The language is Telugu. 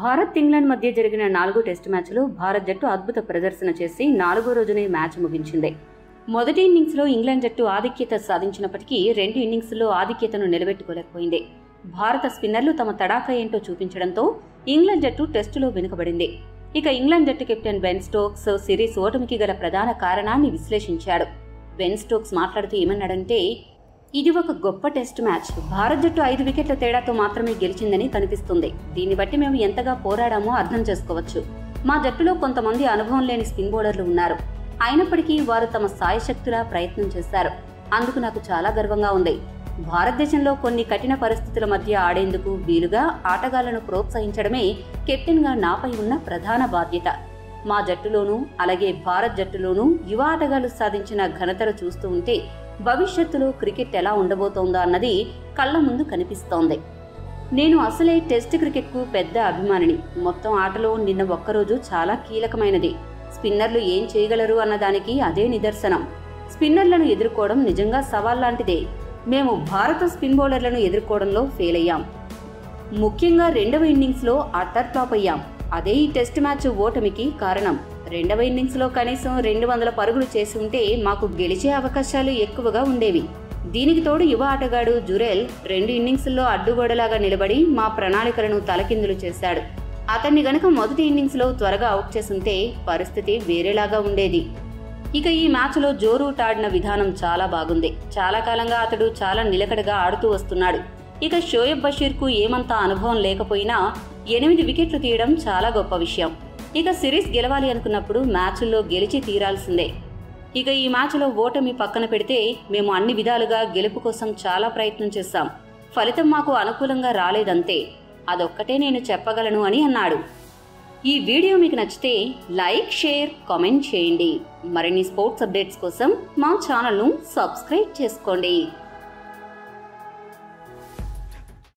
భారత్ ఇంగ్లాండ్ మధ్య జరిగిన 4 టెస్టు మ్యాచ్లో భారత్ జట్టు అద్భుత ప్రదర్శన చేసి 4వ రోజునే మ్యాచ్ ముగించింది. మొదటి ఇన్నింగ్స్లో ఇంగ్లాండ్ జట్టు ఆధిక్యత సాధించినప్పటికీ 2 ఇన్నింగ్స్లో ఆధిక్యతను నిలబెట్టుకోలేకపోయింది. భారత స్పిన్నర్లు తమ తడాఖా ఏంటో చూపించడంతో ఇంగ్లాండ్ జట్టు టెస్టులో వెనుకబడింది. ఇక ఇంగ్లాండ్ జట్టు కెప్టెన్ బెన్ స్టోక్స్ సిరీస్ ఓటమికి గల ప్రధాన కారణాన్ని విశ్లేషించాడు. బెన్ స్టోక్స్ మాట్లాడుతూ ఏమన్నాడంటే, ఇది ఒక గొప్ప టెస్ట్ మ్యాచ్. భారత్ జట్టు 5 వికెట్ల తేడాతో మాత్రమే గెలిచిందని కనిపిస్తుంది. దీన్ని బట్టి మేము ఎంతగా పోరాడామో అర్థం చేసుకోవచ్చు. మా జట్టులో కొంతమంది అనుభవం లేని స్పిన్ బౌలర్లు ఉన్నారు. అయినప్పటికీ వారు తమ సాయశక్తులా ప్రయత్నం చేశారు. అందుకు నాకు చాలా గర్వంగా ఉంది. భారతదేశంలో కొన్ని కఠిన పరిస్థితుల మధ్య ఆడేందుకు వీలుగా ఆటగాళ్లను ప్రోత్సహించడమే కెప్టెన్గా నాపై ఉన్న ప్రధాన బాధ్యత. మా జట్టులోనూ అలాగే భారత్ జట్టులోనూ యువ ఆటగాళ్లు సాధించిన ఘనతలు చూస్తూ ఉంటే భవిష్యత్తులో క్రికెట్ ఎలా ఉండబోతోందో అన్నది కళ్ల ముందు కనిపిస్తోంది. నేను అసలే టెస్ట్ క్రికెట్కు పెద్ద అభిమానిని. మొత్తం ఆటలో నిన్న ఒక్కరోజు చాలా కీలకమైనది. స్పిన్నర్లు ఏం చేయగలరు అన్నదానికి అదే నిదర్శనం. స్పిన్నర్లను ఎదుర్కోవడం నిజంగా సవాల్ లాంటిదే. మేము భారత స్పిన్ బౌలర్లను ఎదుర్కోవడంలో ఫెయిల్ అయ్యాం. ముఖ్యంగా 2వ ఇన్నింగ్స్లో అట్టర్ ఫ్లాప్ అయ్యాం. అదే ఈ టెస్ట్ మ్యాచ్ ఓటమికి కారణం. 2వ ఇన్నింగ్స్లో కనీసం 200 పరుగులు చేసి ఉంటే మాకు గెలిచే అవకాశాలు ఎక్కువగా ఉండేవి. దీనికి తోడు యువ ఆటగాడు జురెల్ 2 ఇన్నింగ్స్లో అడ్డుగోడలాగా నిలబడి మా ప్రణాళికలను తలకిందులు చేశాడు. అతన్ని గనక మొదటి ఇన్నింగ్స్లో త్వరగా అవుట్ చేసుంటే పరిస్థితి వేరేలాగా ఉండేది. ఇక ఈ మ్యాచ్లో జో రూట్ ఆడిన విధానం చాలా బాగుంది. చాలా కాలంగా అతడు చాలా నిలకడగా ఆడుతూ వస్తున్నాడు. ఇక షోయబ్ బషీర్కు ఏమంతా అనుభవం లేకపోయినా 8 వికెట్లు తీయడం చాలా గొప్ప విషయం. ఇక సిరీస్ గెలవాలి అనుకున్నప్పుడు మ్యాచ్ల్లో గెలిచి తీరాల్సిందే. ఇక ఈ మ్యాచ్లో ఓటమి పక్కన పెడితే మేము అన్ని విధాలుగా గెలుపు కోసం చాలా ప్రయత్నం చేశాం. ఫలితం మాకు అనుకూలంగా రాలేదంతే. అదొక్కటే నేను చెప్పగలను అని అన్నాడు. ఈ వీడియో మీకు నచ్చితే లైక్, షేర్, కామెంట్ చేయండి. మరిన్ని స్పోర్ట్స్ అప్డేట్స్ కోసం మా ఛానల్ను సబ్స్క్రైబ్ చేసుకోండి.